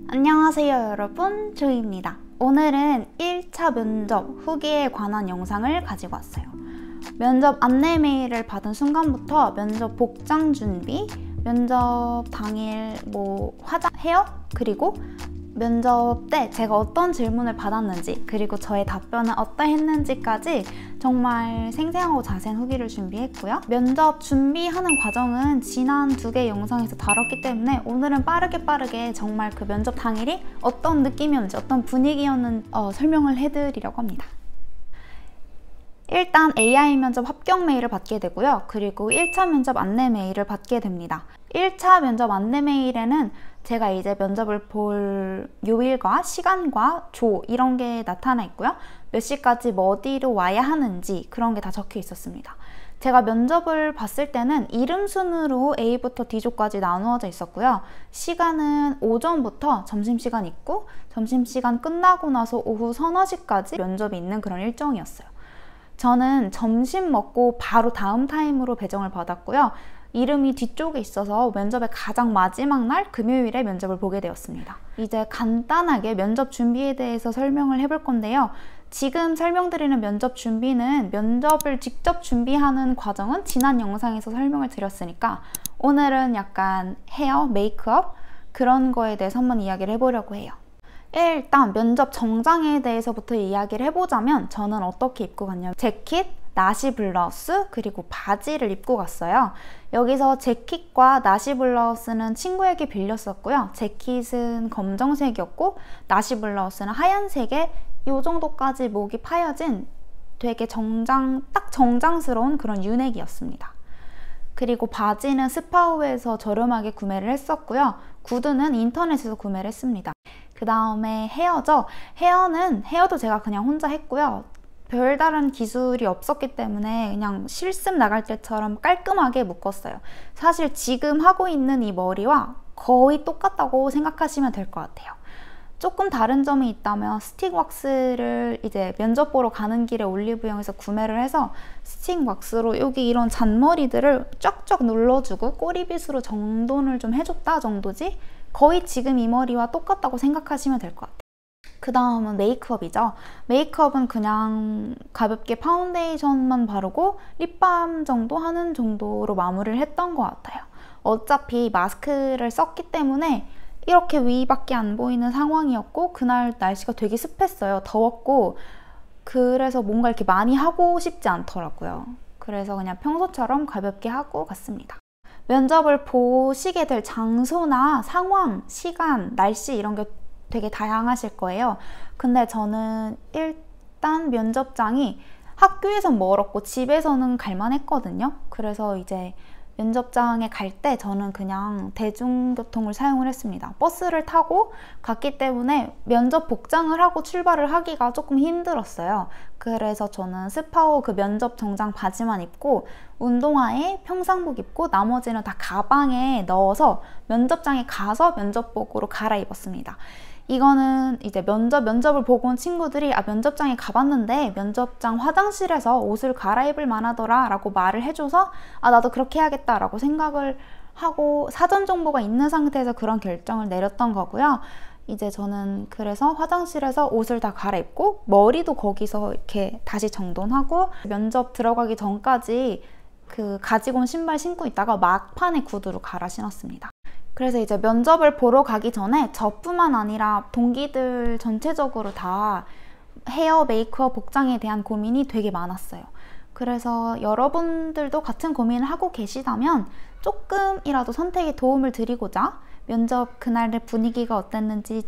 안녕하세요 여러분, 조이입니다. 오늘은 1차 면접 후기에 관한 영상을 가지고 왔어요. 면접 안내 메일을 받은 순간부터 면접 복장 준비, 면접 당일 화장, 헤어, 그리고 면접 때 제가 어떤 질문을 받았는지, 그리고 저의 답변은 어떠했는지까지 정말 생생하고 자세한 후기를 준비했고요. 면접 준비하는 과정은 지난 2개 영상에서 다뤘기 때문에 오늘은 빠르게 정말 그 면접 당일이 어떤 느낌이었는지, 어떤 분위기였는지 설명을 해드리려고 합니다. 일단 AI 면접 합격 메일을 받게 되고요. 그리고 1차 면접 안내 메일을 받게 됩니다. 1차 면접 안내 메일에는 제가 이제 면접을 볼 요일과 시간과 조 이런 게 나타나 있고요. 몇 시까지 어디로 와야 하는지 그런 게 다 적혀 있었습니다. 제가 면접을 봤을 때는 이름 순으로 A부터 D조까지 나누어져 있었고요. 시간은 오전부터 점심시간 있고, 점심시간 끝나고 나서 오후 서너 시까지 면접이 있는 그런 일정이었어요. 저는 점심 먹고 바로 다음 타임으로 배정을 받았고요. 이름이 뒤쪽에 있어서 면접의 가장 마지막 날 금요일에 면접을 보게 되었습니다. 이제 간단하게 면접 준비에 대해서 설명을 해볼 건데요. 지금 설명드리는 면접 준비는 면접을 직접 준비하는 과정은 지난 영상에서 설명을 드렸으니까 오늘은 약간 헤어, 메이크업 그런 거에 대해서 한번 이야기를 해보려고 해요. 일단 면접 정장에 대해서부터 이야기를 해보자면 저는 어떻게 입고 갔냐면 재킷, 나시 블라우스, 그리고 바지를 입고 갔어요. 여기서 재킷과 나시 블라우스는 친구에게 빌렸었고요. 재킷은 검정색이었고 나시 블라우스는 하얀색에 이 정도까지 목이 파여진 되게 딱 정장스러운 그런 유넥이었습니다. 그리고 바지는 스파우에서 저렴하게 구매를 했었고요. 구두는 인터넷에서 구매를 했습니다. 그 다음에 헤어죠. 헤어도 제가 그냥 혼자 했고요. 별다른 기술이 없었기 때문에 그냥 실습 나갈 때처럼 깔끔하게 묶었어요. 사실 지금 하고 있는 이 머리와 거의 똑같다고 생각하시면 될 것 같아요. 조금 다른 점이 있다면 스틱 왁스를 이제 면접 보러 가는 길에 올리브영에서 구매를 해서 스틱 왁스로 여기 이런 잔머리들을 쫙쫙 눌러주고 꼬리빗으로 정돈을 좀 해줬다 정도지, 거의 지금 이 머리와 똑같다고 생각하시면 될 것 같아요. 그 다음은 메이크업이죠. 메이크업은 그냥 가볍게 파운데이션만 바르고 립밤 정도 하는 정도로 마무리를 했던 것 같아요. 어차피 마스크를 썼기 때문에 이렇게 위밖에 안 보이는 상황이었고, 그날 날씨가 되게 습했어요. 더웠고, 그래서 뭔가 이렇게 많이 하고 싶지 않더라고요. 그래서 그냥 평소처럼 가볍게 하고 갔습니다. 면접을 보시게 될 장소나 상황, 시간, 날씨 이런 게 되게 다양하실 거예요. 근데 저는 일단 면접장이 학교에선 멀었고 집에서는 갈만했거든요. 그래서 이제 면접장에 갈 때 저는 그냥 대중교통을 사용을 했습니다. 버스를 타고 갔기 때문에 면접 복장을 하고 출발을 하기가 조금 힘들었어요. 그래서 저는 스파오 그 면접 정장 바지만 입고 운동화에 평상복 입고 나머지는 다 가방에 넣어서 면접장에 가서 면접복으로 갈아입었습니다. 이거는 이제 면접을 보고 온 친구들이 면접장에 가봤는데 면접장 화장실에서 옷을 갈아입을 만하더라 라고 말을 해줘서 나도 그렇게 해야겠다 라고 생각을 하고 사전 정보가 있는 상태에서 그런 결정을 내렸던 거고요. 이제 저는 그래서 화장실에서 옷을 다 갈아입고 머리도 거기서 이렇게 다시 정돈하고 면접 들어가기 전까지 그 가지고 온 신발 신고 있다가 막판에 구두로 갈아 신었습니다. 그래서 이제 면접을 보러 가기 전에 저뿐만 아니라 동기들 전체적으로 다 헤어, 메이크업, 복장에 대한 고민이 되게 많았어요. 그래서 여러분들도 같은 고민을 하고 계시다면 조금이라도 선택에 도움을 드리고자 면접 그날의 분위기가 어땠는지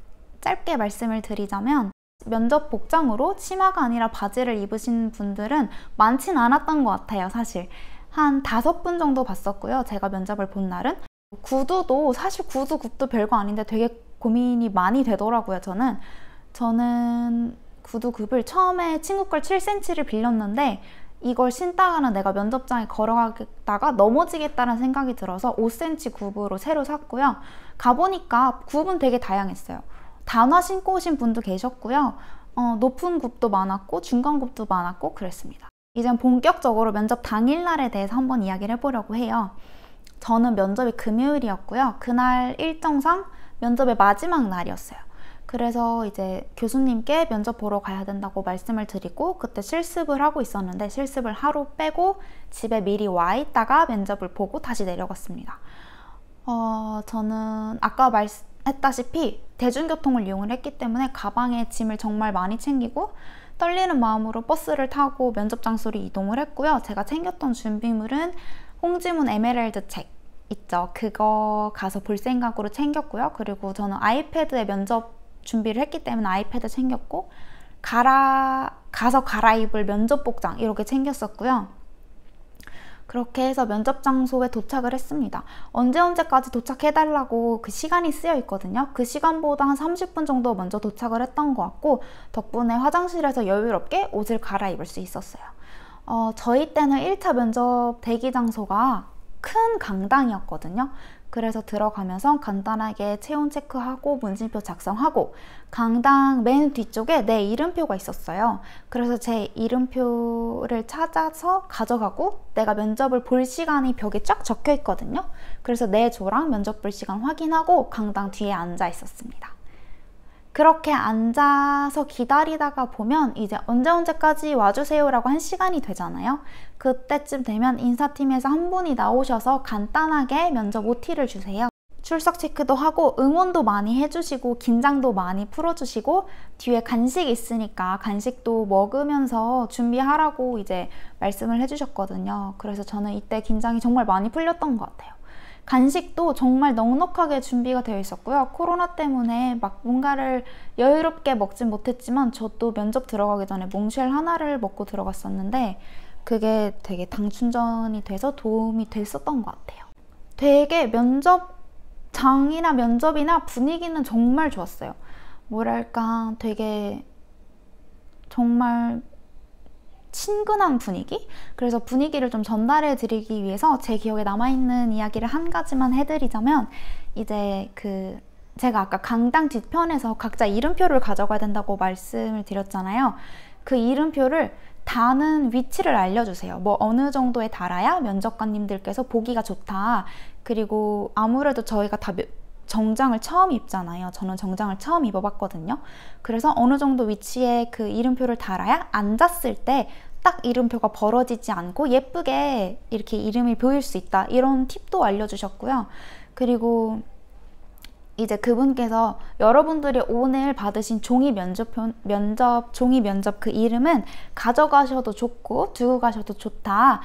짧게 말씀을 드리자면, 면접 복장으로 치마가 아니라 바지를 입으신 분들은 많진 않았던 것 같아요. 사실 한 5분 정도 봤었고요. 제가 면접을 본 날은 구두도 사실 굽도 별거 아닌데 되게 고민이 많이 되더라고요. 저는 구두굽을 처음에 친구 걸 7cm를 빌렸는데 이걸 신다가는 내가 면접장에 걸어가다가 넘어지겠다는 생각이 들어서 5cm 굽으로 새로 샀고요. 가보니까 굽은 되게 다양했어요. 단화 신고 오신 분도 계셨고요. 높은 굽도 많았고 중간 굽도 많았고 그랬습니다. 이젠 본격적으로 면접 당일날에 대해서 한번 이야기를 해보려고 해요. 저는 면접이 금요일이었고요. 그날 일정상 면접의 마지막 날이었어요. 그래서 이제 교수님께 면접 보러 가야 된다고 말씀을 드리고 그때 실습을 하고 있었는데 실습을 하루 빼고 집에 미리 와 있다가 면접을 보고 다시 내려갔습니다. 저는 아까 말했다시피 대중교통을 이용을 했기 때문에 가방에 짐을 정말 많이 챙기고 떨리는 마음으로 버스를 타고 면접 장소로 이동을 했고요. 제가 챙겼던 준비물은 홍지문 에메랄드 책 있죠. 그거 가서 볼 생각으로 챙겼고요. 그리고 저는 아이패드에 면접 준비를 했기 때문에 아이패드 챙겼고 가서 갈아입을 면접 복장 이렇게 챙겼었고요. 그렇게 해서 면접 장소에 도착을 했습니다. 언제까지 도착해달라고 그 시간이 쓰여 있거든요. 그 시간보다 한 30분 정도 먼저 도착을 했던 것 같고 덕분에 화장실에서 여유롭게 옷을 갈아입을 수 있었어요. 저희 때는 1차 면접 대기 장소가 큰 강당이었거든요. 그래서 들어가면서 간단하게 체온 체크하고 문진표 작성하고 강당 맨 뒤쪽에 내 이름표가 있었어요. 그래서 제 이름표를 찾아서 가져가고 내가 면접을 볼 시간이 벽에 쫙 적혀 있거든요. 그래서 내 조랑 면접 볼 시간 확인하고 강당 뒤에 앉아 있었습니다. 그렇게 앉아서 기다리다가 보면 이제 언제까지 와주세요 라고 한 시간이 되잖아요. 그때쯤 되면 인사팀에서 한 분이 나오셔서 간단하게 면접 OT를 주세요. 출석 체크도 하고 응원도 많이 해주시고 긴장도 많이 풀어주시고 뒤에 간식 있으니까 간식도 먹으면서 준비하라고 이제 말씀을 해주셨거든요. 그래서 저는 이때 긴장이 정말 많이 풀렸던 것 같아요. 간식도 정말 넉넉하게 준비가 되어 있었고요. 코로나 때문에 막 뭔가를 여유롭게 먹진 못했지만 저도 면접 들어가기 전에 몽쉘 하나를 먹고 들어갔었는데 그게 되게 당 충전이 돼서 도움이 됐었던 것 같아요. 되게 면접장이나 면접이나 분위기는 정말 좋았어요. 뭐랄까 되게 정말 친근한 분위기? 그래서 분위기를 좀 전달해 드리기 위해서 제 기억에 남아있는 이야기를 한 가지만 해드리자면 이제 제가 아까 강당 뒤편에서 각자 이름표를 가져가야 된다고 말씀을 드렸잖아요. 그 이름표를 다는 위치를 알려주세요. 뭐 어느 정도에 달아야 면접관님들께서 보기가 좋다. 그리고 아무래도 저희가 다 정장을 처음 입잖아요. 저는 정장을 처음 입어봤거든요. 그래서 어느 정도 위치에 그 이름표를 달아야 앉았을 때 딱 이름표가 벌어지지 않고 예쁘게 이렇게 이름이 보일 수 있다. 이런 팁도 알려주셨고요. 그리고 이제 그분께서 여러분들이 오늘 받으신 종이 면접 그 이름은 가져가셔도 좋고 두고 가셔도 좋다.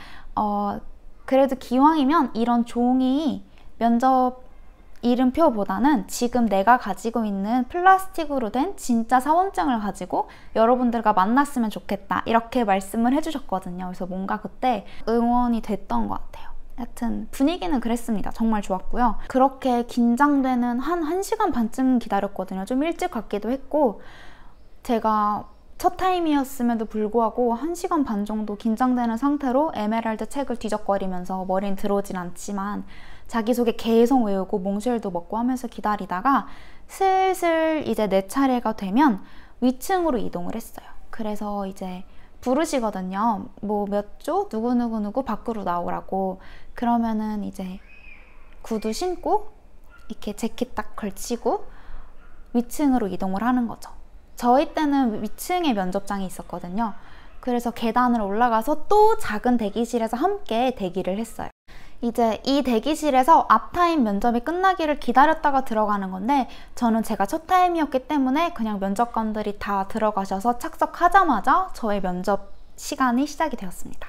그래도 기왕이면 이런 종이 면접 이름표보다는 지금 내가 가지고 있는 플라스틱으로 된 진짜 사원증을 가지고 여러분들과 만났으면 좋겠다 이렇게 말씀을 해주셨거든요. 그래서 뭔가 그때 응원이 됐던 것 같아요. 하여튼 분위기는 그랬습니다. 정말 좋았고요. 그렇게 긴장되는 한 1시간 반쯤 기다렸거든요. 좀 일찍 갔기도 했고 제가 첫 타임이었음에도 불구하고 1시간 반 정도 긴장되는 상태로 에메랄드 책을 뒤적거리면서 머리는 들어오진 않지만 자기소개 계속 외우고 몽쉘도 먹고 하면서 기다리다가 슬슬 이제 내 차례가 되면 위층으로 이동을 했어요. 그래서 이제 부르시거든요. 뭐 몇 조 누구 밖으로 나오라고. 그러면은 이제 구두 신고 이렇게 재킷 딱 걸치고 위층으로 이동을 하는 거죠. 저희 때는 위층에 면접장이 있었거든요. 그래서 계단을 올라가서 또 작은 대기실에서 함께 대기를 했어요. 이제 이 대기실에서 앞타임 면접이 끝나기를 기다렸다가 들어가는 건데 저는 제가 첫 타임이었기 때문에 그냥 면접관들이 다 들어가셔서 착석하자마자 저의 면접 시간이 시작이 되었습니다.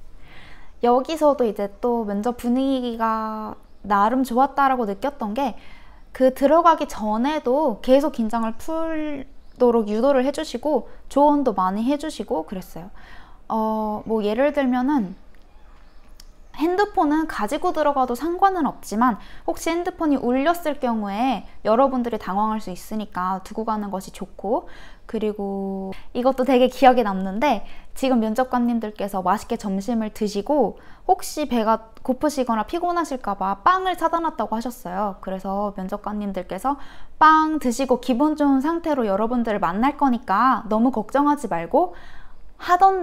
여기서도 이제 또 면접 분위기가 나름 좋았다라고 느꼈던 게 그 들어가기 전에도 계속 긴장을 풀도록 유도를 해주시고 조언도 많이 해주시고 그랬어요. 뭐 예를 들면은 핸드폰은 가지고 들어가도 상관은 없지만 혹시 핸드폰이 울렸을 경우에 여러분들이 당황할 수 있으니까 두고 가는 것이 좋고 그리고 이것도 되게 기억에 남는데 지금 면접관님들께서 맛있게 점심을 드시고 혹시 배가 고프시거나 피곤하실까봐 빵을 사다 놨다고 하셨어요. 그래서 면접관님들께서 빵 드시고 기분 좋은 상태로 여러분들을 만날 거니까 너무 걱정하지 말고 하던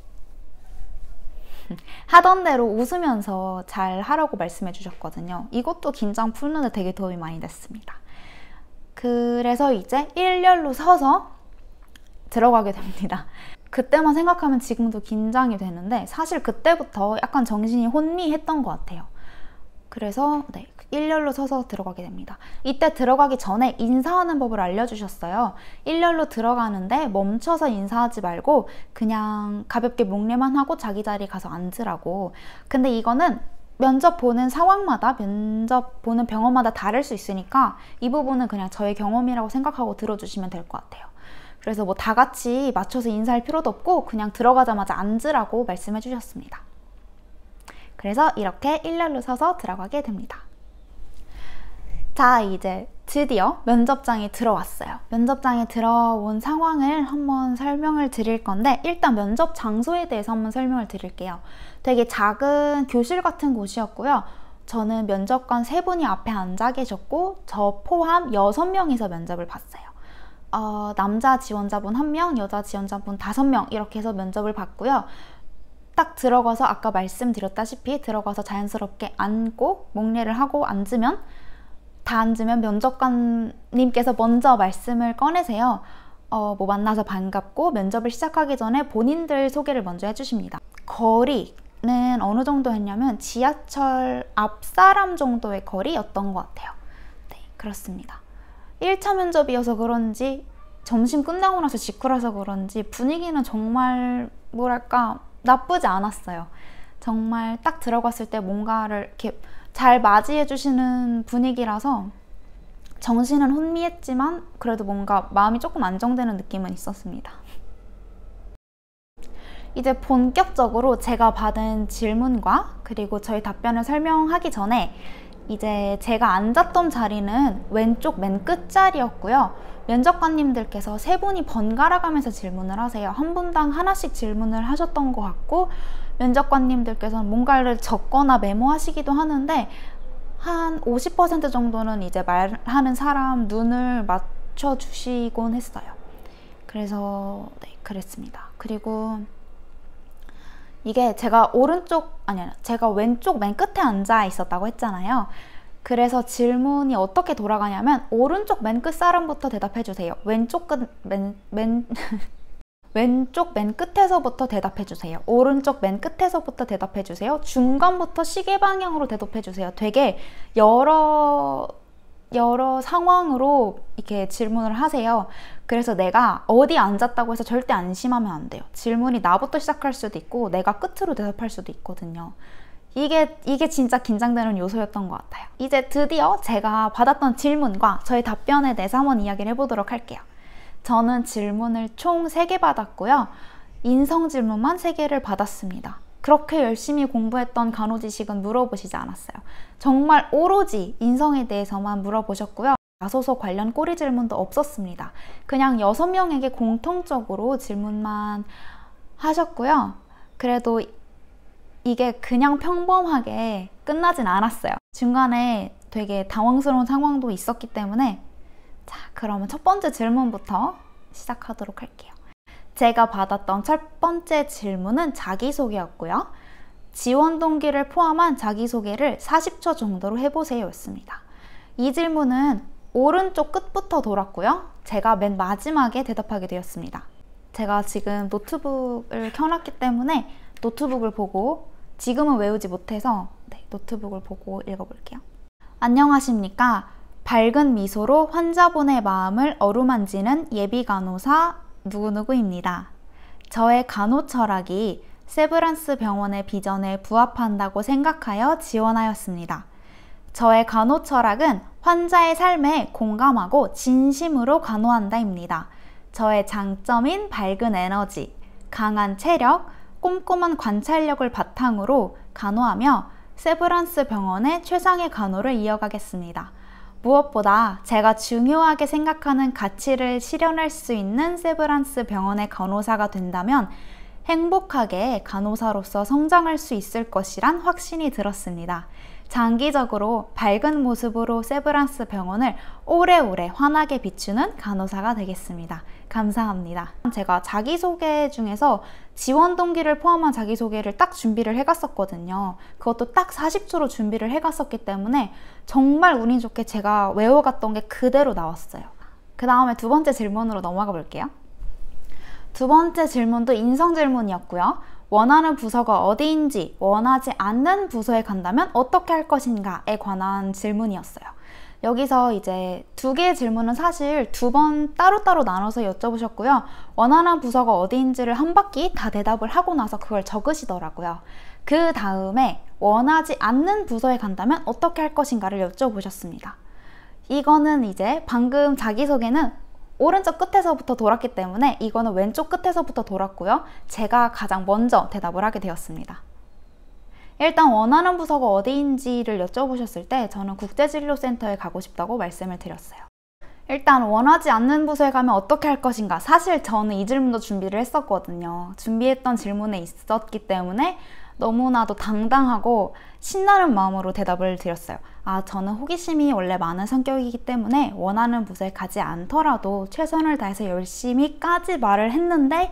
대로 웃으면서 잘 하라고 말씀해 주셨거든요. 이것도 긴장 푸는데 되게 도움이 많이 됐습니다. 그래서 이제 일렬로 서서 들어가게 됩니다. 그때만 생각하면 지금도 긴장이 되는데 사실 그때부터 약간 정신이 혼미했던 것 같아요. 그래서 네, 일렬로 서서 들어가게 됩니다. 이때 들어가기 전에 인사하는 법을 알려주셨어요. 일렬로 들어가는데 멈춰서 인사하지 말고 그냥 가볍게 목례만 하고 자기 자리 가서 앉으라고. 근데 이거는 면접 보는 상황마다, 면접 보는 병원마다 다를 수 있으니까 이 부분은 그냥 저의 경험이라고 생각하고 들어주시면 될 것 같아요. 그래서 뭐 다 같이 맞춰서 인사할 필요도 없고 그냥 들어가자마자 앉으라고 말씀해 주셨습니다. 그래서 이렇게 일렬로 서서 들어가게 됩니다. 자, 이제 드디어 면접장에 들어왔어요. 면접장에 들어온 상황을 한번 설명을 드릴 건데 일단 면접 장소에 대해서 한번 설명을 드릴게요. 되게 작은 교실 같은 곳이었고요. 저는 면접관 3분이 앞에 앉아 계셨고 저 포함 6명이서 면접을 봤어요. 남자 지원자분 1명, 여자 지원자분 5명 이렇게 해서 면접을 봤고요. 딱 들어가서 아까 말씀드렸다시피 들어가서 자연스럽게 앉고 목례를 하고 앉으면 다 앉으면 면접관님께서 먼저 말씀을 꺼내세요. 뭐 만나서 반갑고 면접을 시작하기 전에 본인들 소개를 먼저 해주십니다. 거리는 어느 정도 했냐면 지하철 앞사람 정도의 거리였던 것 같아요. 네, 그렇습니다. 1차 면접이어서 그런지 점심 끝나고 나서 직후라서 그런지 분위기는 정말 뭐랄까 나쁘지 않았어요. 정말 딱 들어갔을 때 뭔가를 이렇게 잘 맞이해 주시는 분위기라서 정신은 혼미했지만 그래도 뭔가 마음이 조금 안정되는 느낌은 있었습니다. 이제 본격적으로 제가 받은 질문과 그리고 저희 답변을 설명하기 전에 이제 제가 앉았던 자리는 왼쪽 맨 끝자리였고요. 면접관님들께서 3분이 번갈아 가면서 질문을 하세요. 한 분당 하나씩 질문을 하셨던 것 같고 면접관님들께서는 뭔가를 적거나 메모하시기도 하는데 한 50% 정도는 이제 말하는 사람 눈을 맞춰주시곤 했어요. 그래서 네, 그랬습니다. 그리고 이게 제가 제가 왼쪽 맨 끝에 앉아 있었다고 했잖아요. 그래서 질문이 어떻게 돌아가냐면 오른쪽 맨 끝 사람부터 대답해 주세요. 왼쪽 맨 끝에서부터 대답해 주세요. 오른쪽 맨 끝에서부터 대답해 주세요. 중간부터 시계 방향으로 대답해 주세요. 되게 여러 상황으로 이렇게 질문을 하세요. 그래서 내가 어디 앉았다고 해서 절대 안심하면 안 돼요. 질문이 나부터 시작할 수도 있고 내가 끝으로 대답할 수도 있거든요. 이게 진짜 긴장되는 요소였던 것 같아요. 이제 드디어 제가 받았던 질문과 저의 답변에 대해서 한번 이야기를 해보도록 할게요. 저는 질문을 총 3개 받았고요. 인성 질문만 3개를 받았습니다. 그렇게 열심히 공부했던 간호지식은 물어보시지 않았어요. 정말 오로지 인성에 대해서만 물어보셨고요. 자소서 관련 꼬리 질문도 없었습니다. 그냥 6명에게 공통적으로 질문만 하셨고요. 그래도 이게 그냥 평범하게 끝나진 않았어요. 중간에 되게 당황스러운 상황도 있었기 때문에 자, 그러면 첫 번째 질문부터 시작하도록 할게요. 제가 받았던 첫 번째 질문은 자기소개였고요. 지원 동기를 포함한 자기소개를 40초 정도로 해보세요 였습니다. 이 질문은 오른쪽 끝부터 돌았고요. 제가 맨 마지막에 대답하게 되었습니다. 제가 지금 노트북을 켜놨기 때문에 노트북을 보고 지금은 외우지 못해서 노트북을 보고 읽어볼게요. 안녕하십니까. 밝은 미소로 환자분의 마음을 어루만지는 예비 간호사 누구누구입니다. 저의 간호 철학이 세브란스 병원의 비전에 부합한다고 생각하여 지원하였습니다. 저의 간호 철학은 환자의 삶에 공감하고 진심으로 간호한다입니다. 저의 장점인 밝은 에너지, 강한 체력, 꼼꼼한 관찰력을 바탕으로 간호하며 세브란스 병원의 최상의 간호를 이어가겠습니다. 무엇보다 제가 중요하게 생각하는 가치를 실현할 수 있는 세브란스 병원의 간호사가 된다면 행복하게 간호사로서 성장할 수 있을 것이란 확신이 들었습니다. 장기적으로 밝은 모습으로 세브란스 병원을 오래오래 환하게 비추는 간호사가 되겠습니다. 감사합니다. 제가 자기소개 중에서 지원 동기를 포함한 자기소개를 딱 준비를 해갔었거든요. 그것도 딱 40초로 준비를 해갔었기 때문에 정말 운이 좋게 제가 외워갔던 게 그대로 나왔어요. 그 다음에 두 번째 질문으로 넘어가 볼게요. 두 번째 질문도 인성 질문이었고요. 원하는 부서가 어디인지, 원하지 않는 부서에 간다면 어떻게 할 것인가에 관한 질문이었어요. 여기서 이제 두 개의 질문은 사실 두 번 따로따로 나눠서 여쭤보셨고요. 원하는 부서가 어디인지를 한 바퀴 다 대답을 하고 나서 그걸 적으시더라고요. 그 다음에 원하지 않는 부서에 간다면 어떻게 할 것인가를 여쭤보셨습니다. 이거는 이제 방금 자기소개는 오른쪽 끝에서부터 돌았기 때문에 이거는 왼쪽 끝에서부터 돌았고요. 제가 가장 먼저 대답을 하게 되었습니다. 일단 원하는 부서가 어디인지를 여쭤보셨을 때 저는 국제진료센터에 가고 싶다고 말씀을 드렸어요. 일단 원하지 않는 부서에 가면 어떻게 할 것인가? 사실 저는 이 질문도 준비를 했었거든요. 준비했던 질문에 있었기 때문에 너무나도 당당하고 신나는 마음으로 대답을 드렸어요. 저는 호기심이 원래 많은 성격이기 때문에 원하는 부서에 가지 않더라도 최선을 다해서 열심히까지 말을 했는데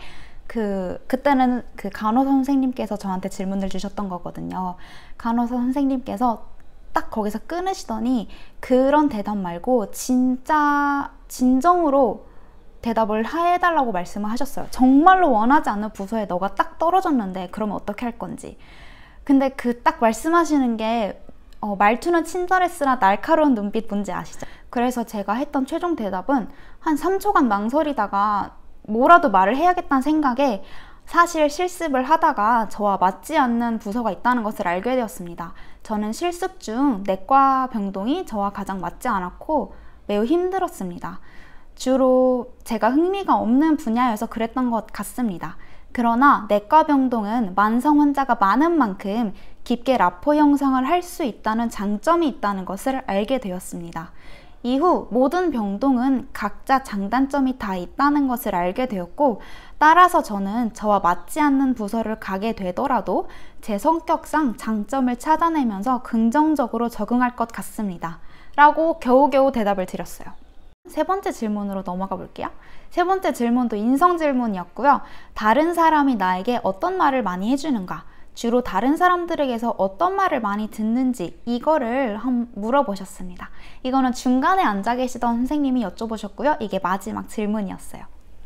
그때는 그 간호사 선생님께서 저한테 질문을 주셨던 거거든요. 간호사 선생님께서 딱 거기서 끊으시더니 그런 대답 말고 진짜 진정으로 대답을 해달라고 말씀을 하셨어요. 정말로 원하지 않는 부서에 너가 딱 떨어졌는데 그러면 어떻게 할 건지. 근데 그 딱 말씀하시는 게 말투는 친절했으나 날카로운 눈빛 뭔지 아시죠? 그래서 제가 했던 최종 대답은 한 3초간 망설이다가 뭐라도 말을 해야겠다는 생각에 사실 실습을 하다가 저와 맞지 않는 부서가 있다는 것을 알게 되었습니다. 저는 실습 중 내과 병동이 저와 가장 맞지 않았고 매우 힘들었습니다. 주로 제가 흥미가 없는 분야여서 그랬던 것 같습니다. 그러나 내과 병동은 만성 환자가 많은 만큼 깊게 라포 형성을 할 수 있다는 장점이 있다는 것을 알게 되었습니다. 이후 모든 병동은 각자 장단점이 다 있다는 것을 알게 되었고 따라서 저는 저와 맞지 않는 부서를 가게 되더라도 제 성격상 장점을 찾아내면서 긍정적으로 적응할 것 같습니다. 라고 겨우겨우 대답을 드렸어요. 세 번째 질문으로 넘어가 볼게요. 세 번째 질문도 인성 질문이었고요. 다른 사람이 나에게 어떤 말을 많이 해주는가? 주로 다른 사람들에게서 어떤 말을 많이 듣는지 이거를 물어보셨습니다. 이거는 중간에 앉아 계시던 선생님이 여쭤보셨고요. 이게 마지막 질문이었어요.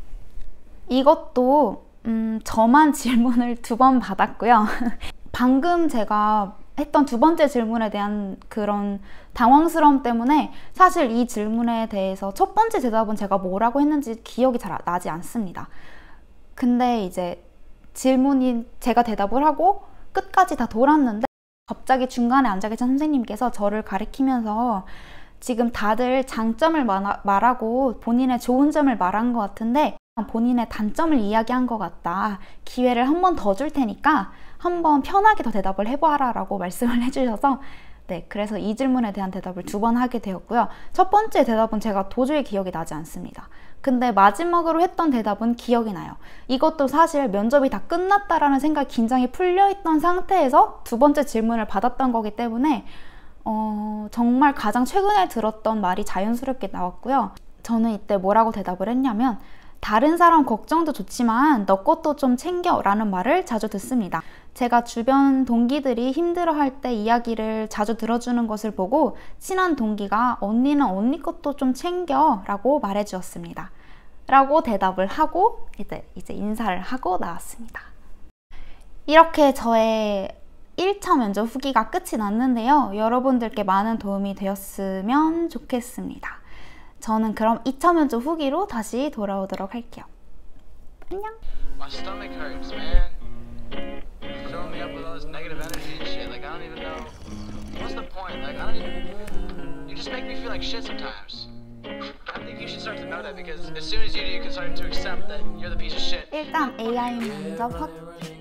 이것도 저만 질문을 2번 받았고요. 방금 제가 했던 두 번째 질문에 대한 그런 당황스러움 때문에 사실 이 질문에 대해서 첫 번째 대답은 제가 뭐라고 했는지 기억이 잘 나지 않습니다. 근데 이제 질문이 제가 대답을 하고 끝까지 다 돌았는데 갑자기 중간에 앉아 계신 선생님께서 저를 가리키면서 지금 다들 장점을 말하고 본인의 좋은 점을 말한 것 같은데 본인의 단점을 이야기한 것 같다. 기회를 한 번 더 줄 테니까 한번 편하게 더 대답을 해봐라 라고 말씀을 해주셔서 그래서 이 질문에 대한 대답을 2번 하게 되었고요. 첫 번째 대답은 제가 도저히 기억이 나지 않습니다. 근데 마지막으로 했던 대답은 기억이 나요. 이것도 사실 면접이 다 끝났다라는 생각이 긴장이 풀려있던 상태에서 두 번째 질문을 받았던 거기 때문에 정말 가장 최근에 들었던 말이 자연스럽게 나왔고요. 저는 이때 뭐라고 대답을 했냐면 다른 사람 걱정도 좋지만 너 것도 좀 챙겨 라는 말을 자주 듣습니다. 제가 주변 동기들이 힘들어할 때 이야기를 자주 들어주는 것을 보고 친한 동기가 언니는 언니 것도 좀 챙겨 라고 말해주었습니다. 라고 대답을 하고 이제 인사를 하고 나왔습니다. 이렇게 저의 1차 면접 후기가 끝이 났는데요. 여러분들께 많은 도움이 되었으면 좋겠습니다. 저는 그럼 2차 면접 후기로 다시 돌아오도록 할게요. 안녕! My stomach hurts, man. Filling me up with all this negative energy and shit. Like, I don't even know. What's the point? Like, I don't even... You just make me feel like shit sometimes. I think you should start to know that because as soon as you do, you can start to accept that you're the piece of shit. 일단 AI 면접 확